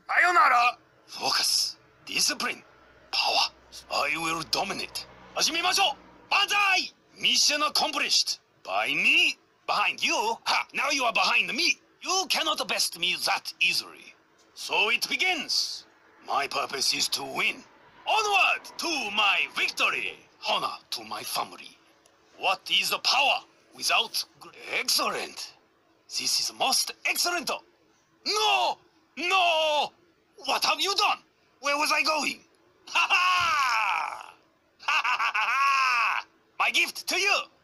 Sayonara! Focus, discipline, power. I will dominate. 始めましょう! Banzai! Mission accomplished. By me? Behind you? Ha! Now you are behind me. You cannot best me that easily. So it begins. My purpose is to win. Onward to my victory. Honor to my family. What is the power without... Excellent. This is most excellent. No! No! What have you done? Where was I going? Ha ha! Ha ha ha ha! My gift to you!